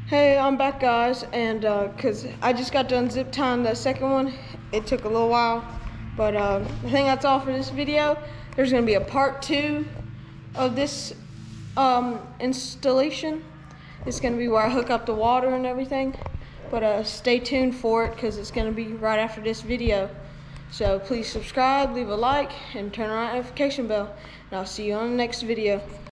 Hey, I'm back, guys, and cause I just got done zip tying the second one. It took a little while, but I think that's all for this video. There's gonna be a part 2 of this installation. It's gonna be where I hook up the water and everything, but stay tuned for it because it's gonna be right after this video. So please subscribe, leave a like, and turn on the notification bell, and I'll see you on the next video.